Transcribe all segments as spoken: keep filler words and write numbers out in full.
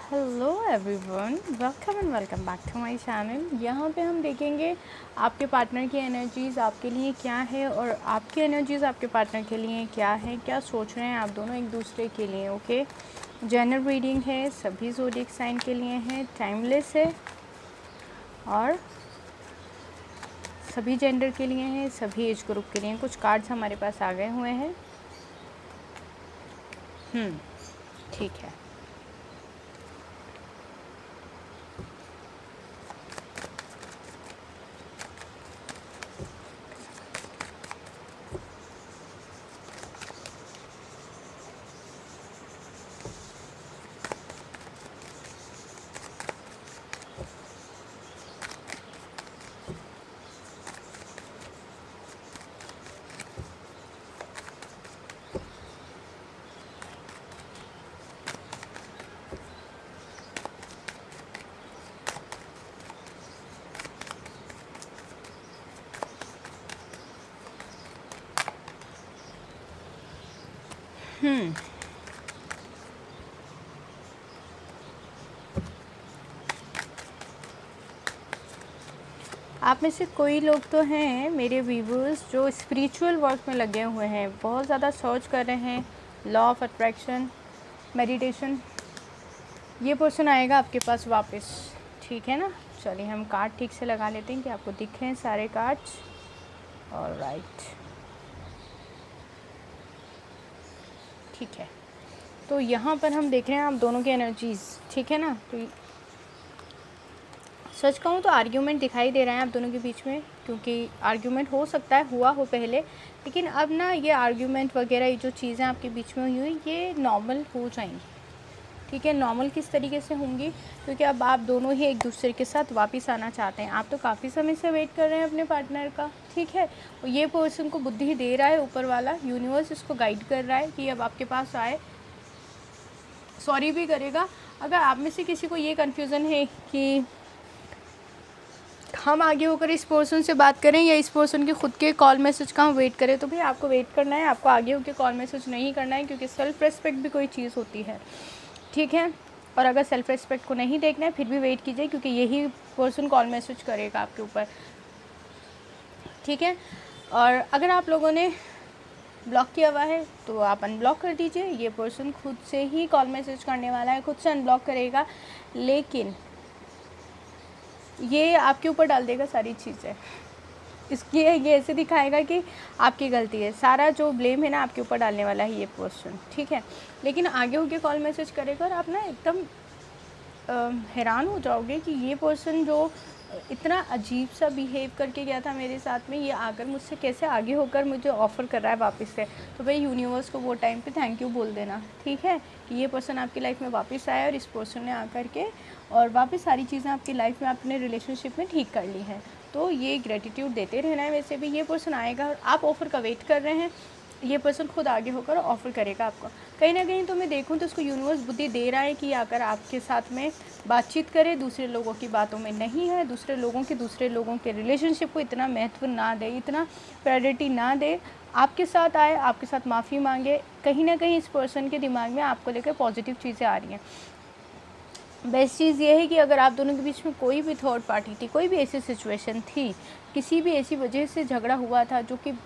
Hello everyone, welcome and welcome back to my channel. यहाँ पे हम देखेंगे आपके पार्टनर की एनर्जीज़ आपके लिए क्या है और आपकी एनर्जीज़ आपके पार्टनर के लिए क्या है, क्या सोच रहे हैं आप दोनों एक दूसरे के लिए। ओके, जनरल रीडिंग है, सभी ज़ोडिएक साइन के लिए है, टाइमलेस है और सभी जेंडर के लिए है, सभी एज ग्रुप के लिए। कुछ कार्ड्स हमारे पास आ गए हुए हैं। हम्म ठीक है। हम्म आप में से कोई लोग तो हैं मेरे व्यूवर्स जो स्पिरिचुअल वर्क में लगे हुए हैं, बहुत ज़्यादा सर्च कर रहे हैं, लॉ ऑफ अट्रैक्शन, मेडिटेशन। ये पर्सन आएगा आपके पास वापस, ठीक है ना। चलिए हम कार्ड ठीक से लगा लेते हैं कि आपको दिखें सारे कार्ड्स। ऑलराइट, ठीक है। तो यहाँ पर हम देख रहे हैं आप दोनों की एनर्जीज़, ठीक है ना। तो सच कहूँ तो आर्ग्यूमेंट दिखाई दे रहा है आप दोनों के बीच में, क्योंकि आर्ग्यूमेंट हो सकता है हुआ हो पहले, लेकिन अब ना ये आर्ग्यूमेंट वगैरह ये जो चीज़ें आपके बीच में हुई हुई ये नॉर्मल हो जाएंगी, ठीक है। नॉर्मल किस तरीके से होंगी, क्योंकि अब आप दोनों ही एक दूसरे के साथ वापस आना चाहते हैं। आप तो काफ़ी समय से वेट कर रहे हैं अपने पार्टनर का, ठीक है। और ये पर्सन को बुद्धि दे रहा है ऊपर वाला, यूनिवर्स इसको गाइड कर रहा है कि अब आपके पास आए, सॉरी भी करेगा। अगर आप में से किसी को ये कन्फ्यूज़न है कि हम आगे होकर इस पर्सन से बात करें या इस पर्सन के खुद के कॉल मैसेज का हम वेट करें, तो भाई आपको वेट करना है, आपको आगे होकर कॉल मैसेज नहीं करना है, क्योंकि सेल्फ़ रेस्पेक्ट भी कोई चीज़ होती है, ठीक है। और अगर सेल्फ़ रेस्पेक्ट को नहीं देखना है फिर भी वेट कीजिए, क्योंकि यही पर्सन कॉल मैसेज करेगा आपके ऊपर, ठीक है। और अगर आप लोगों ने ब्लॉक किया हुआ है तो आप अनब्लॉक कर दीजिए। ये पर्सन खुद से ही कॉल मैसेज करने वाला है, खुद से अनब्लॉक करेगा, लेकिन ये आपके ऊपर डाल देगा सारी चीज़ें। इसकी ये ऐसे दिखाएगा कि आपकी गलती है, सारा जो ब्लेम है ना आपके ऊपर डालने वाला है ये पर्सन, ठीक है। लेकिन आगे होके कॉल मैसेज करेगा और आप ना एकदम हैरान हो जाओगे कि ये पर्सन जो इतना अजीब सा बिहेव करके गया था मेरे साथ में, ये आकर मुझसे कैसे आगे होकर मुझे ऑफ़र कर रहा है वापस से। तो भाई यूनिवर्स को वो टाइम पे थैंक यू बोल देना, ठीक है, कि ये पर्सन आपकी लाइफ में वापस आया और इस पर्सन ने आकर के और वापस सारी चीज़ें आपकी लाइफ में अपने रिलेशनशिप में ठीक कर ली हैं। तो ये ग्रेटिट्यूड देते रहना है। वैसे भी ये पर्सन आएगा और आप ऑफ़र का वेट कर रहे हैं, ये पर्सन खुद आगे होकर ऑफ़र करेगा आपको। कहीं ना कहीं तो मैं देखूं तो उसको यूनिवर्स बुद्धि दे रहा है कि आकर आपके साथ में बातचीत करे, दूसरे लोगों की बातों में नहीं है, दूसरे लोगों के दूसरे लोगों के रिलेशनशिप को इतना महत्व ना दे, इतना प्रायोरिटी ना दे, आपके साथ आए, आपके साथ माफ़ी मांगे। कहीं ना कहीं इस पर्सन के दिमाग में आपको लेकर पॉजिटिव चीज़ें आ रही हैं। बेस्ट चीज़ ये है कि अगर आप दोनों के बीच में कोई भी थर्ड पार्टी थी, कोई भी ऐसी सिचुएशन थी, किसी भी ऐसी वजह से झगड़ा हुआ था जो कि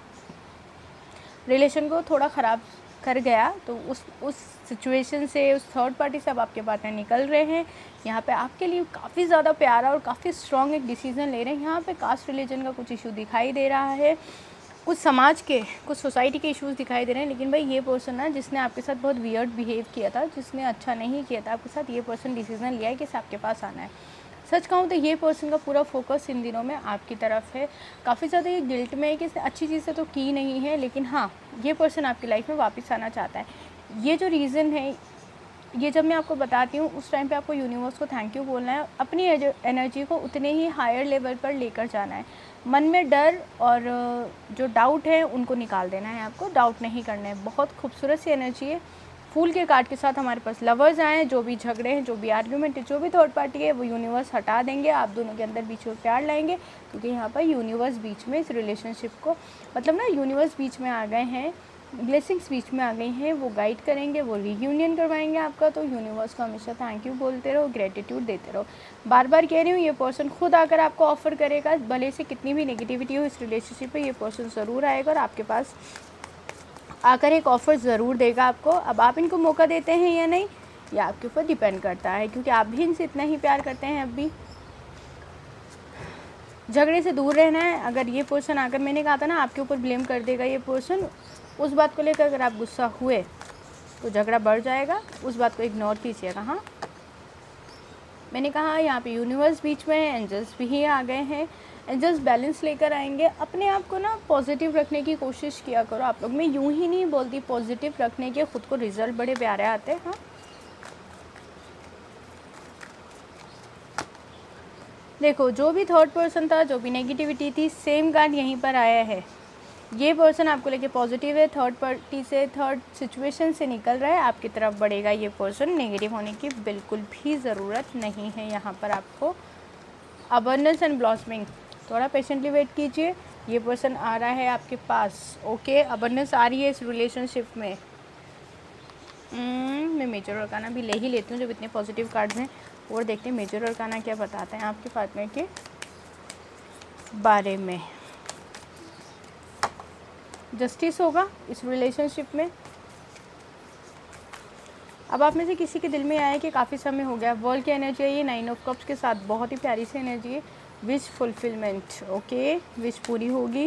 रिलेशन को थोड़ा ख़राब कर गया, तो उस उस सिचुएशन से, उस थर्ड पार्टी से अब आपके पार्टनर निकल रहे हैं। यहाँ पे आपके लिए काफ़ी ज़्यादा प्यारा और काफ़ी स्ट्रॉन्ग एक डिसीज़न ले रहे हैं। यहाँ पे कास्ट रिलीजन का कुछ इशू दिखाई दे रहा है, कुछ समाज के, कुछ सोसाइटी के इश्यूज़ दिखाई दे रहे हैं। लेकिन भाई ये पर्सन ना जिसने आपके साथ बहुत वियर्ड बिहेव किया था, जिसने अच्छा नहीं किया था आपके साथ, ये पर्सन डिसीज़न लिया है कि आपके पास आना है। सच कहूँ तो ये पर्सन का पूरा फोकस इन दिनों में आपकी तरफ है। काफ़ी ज़्यादा ये गिल्ट में है कि इसने अच्छी चीज़ें तो की नहीं है, लेकिन हाँ ये पर्सन आपकी लाइफ में वापस आना चाहता है। ये जो रीज़न है, ये जब मैं आपको बताती हूँ उस टाइम पे आपको यूनिवर्स को थैंक यू बोलना है, अपनी एनर्जी को उतने ही हायर लेवल पर लेकर जाना है। मन में डर और जो डाउट है उनको निकाल देना है, आपको डाउट नहीं करना है। बहुत खूबसूरत सी एनर्जी है। फूल के कार्ड के साथ हमारे पास लवर्स आए, जो भी झगड़े हैं, जो भी आर्ग्यूमेंट है, जो भी थर्ड पार्टी है, वो यूनिवर्स हटा देंगे, आप दोनों के अंदर बीच में प्यार लाएंगे, क्योंकि यहाँ पर यूनिवर्स बीच में इस रिलेशनशिप को, मतलब ना यूनिवर्स बीच में आ गए हैं ब्लेसिंग्स बीच में आ गई हैं, वो गाइड करेंगे, वो रीयूनियन करवाएंगे आपका। तो यूनिवर्स को हमेशा थैंक यू बोलते रहो, ग्रेटिट्यूड देते रहो। बार बार कह रही हूँ, ये पर्सन खुद आकर आपको ऑफ़र करेगा, भले से कितनी भी नेगेटिविटी हो इस रिलेशनशिप पे, ये पर्सन ज़रूर आएगा और आपके पास आकर एक ऑफ़र ज़रूर देगा आपको। अब आप इनको मौका देते हैं या नहीं, ये आपके ऊपर डिपेंड करता है, क्योंकि आप भी इनसे इतना ही प्यार करते हैं। अब भी झगड़े से दूर रहना है। अगर ये पर्सन आकर, मैंने कहा था ना, आपके ऊपर ब्लेम कर देगा ये पर्सन, उस बात को लेकर अगर आप गुस्सा हुए तो झगड़ा बढ़ जाएगा, उस बात को इग्नोर कीजिएगा। हाँ, मैंने कहा यहाँ पे यूनिवर्स बीच में है, एंजल्स भी आ गए हैं। एंजल्स बैलेंस लेकर आएंगे। अपने आप को ना पॉजिटिव रखने की कोशिश किया करो आप लोग। मैं यूं ही नहीं बोलती, पॉजिटिव रखने के खुद को रिजल्ट बड़े प्यारे आते हैं। हाँ, देखो, जो भी थर्ड पर्सन था, जो भी नेगेटिविटी थी, सेम कार्ड यहीं पर आया है। ये पर्सन आपको लेके पॉजिटिव है, थर्ड पार्टी से, थर्ड सिचुएशन से निकल रहा है, आपकी तरफ बढ़ेगा ये पर्सन। नेगेटिव होने की बिल्कुल भी ज़रूरत नहीं है यहाँ पर आपको। अबंडेंस एंड ब्लॉसमिंग, थोड़ा पेशेंटली वेट कीजिए, ये पर्सन आ रहा है आपके पास। ओके, अबंडेंस आ रही है इस रिलेशनशिप में। hmm, मैं मेजर अरकाना भी ले ही लेती हूँ जब इतने पॉजिटिव कार्ड्स हैं, और देखते हैं मेजर अरकाना क्या बताते हैं आपके पार्टनर के बारे में। जस्टिस होगा इस रिलेशनशिप में। अब आप में से किसी के दिल में आया है कि काफ़ी समय हो गया, वर्ल्ड की एनर्जी है ये, नाइन ऑफ कप्स के साथ, बहुत ही प्यारी सी एनर्जी है। विश फुलफिलमेंट, ओके, विश पूरी होगी।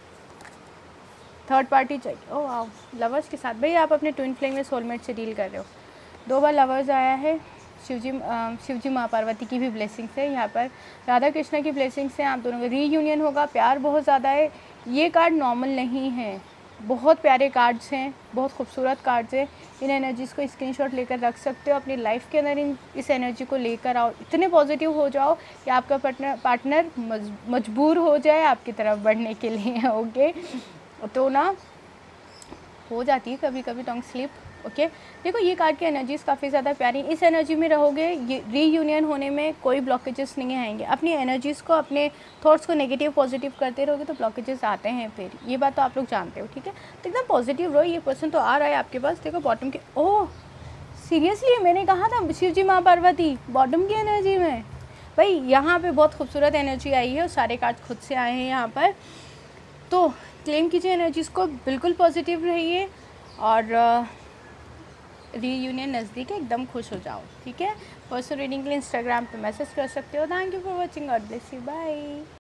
थर्ड पार्टी चाहिए। ओह वाओ, लवर्स के साथ। भाई आप अपने ट्विन फ्लेम में सोलमेट से डील कर रहे हो। दो बार लवर्स आया है। शिवजी शिवजी माँ पार्वती की भी ब्लेसिंग्स है यहाँ पर, राधा कृष्णा की ब्लेसिंग्स हैं। आप दोनों का रीयूनियन होगा, प्यार बहुत ज़्यादा है। ये कार्ड नॉर्मल नहीं है, बहुत प्यारे कार्ड्स हैं, बहुत खूबसूरत कार्ड्स हैं। इन एनर्जीज़ को स्क्रीनशॉट लेकर रख सकते हो अपनी लाइफ के अंदर। इन इस एनर्जी को लेकर आओ, इतने पॉजिटिव हो जाओ कि आपका पार्टनर पार्टनर मजबूर हो जाए आपकी तरफ बढ़ने के लिए। ओके, तो ना हो जाती है कभी कभी टंग स्लिप। ओके, देखो ये कार्ड की एनर्जीज़ काफ़ी ज़्यादा प्यारी। इस एनर्जी में रहोगे, ये रीयूनियन होने में कोई ब्लॉकेजेस नहीं आएंगे। अपनी एनर्जीज़ को, अपने थॉट्स को नेगेटिव पॉजिटिव करते रहोगे तो ब्लॉकेजेस आते हैं फिर, ये बात तो आप लोग जानते हो। ठीक है, तो एकदम पॉजिटिव रहो। ये पर्सन तो आ रहा है आपके पास। देखो बॉटम के, ओह सीरियसली मैंने कहा था शिवजी माँ पार्वती बॉटम की एनर्जी में। भाई यहाँ पर बहुत खूबसूरत एनर्जी आई है और सारे कार्ड खुद से आए हैं यहाँ पर। तो क्लेम कीजिए एनर्जीज़ को, बिल्कुल पॉजिटिव रहिए और रीयूनियन नज़दीक है, एकदम खुश हो जाओ। ठीक है, पर्सनल रीडिंग के लिए इंस्टाग्राम पे मैसेज कर सकते हो। Thank you for watching, God bless you, bye.